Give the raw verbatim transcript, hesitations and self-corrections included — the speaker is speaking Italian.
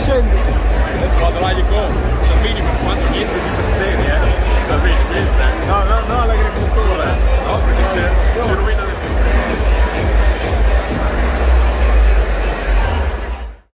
scendi. Adesso vado là di qua, da minimo, quando niente di sistemi, eh. Da niente. No, no, no,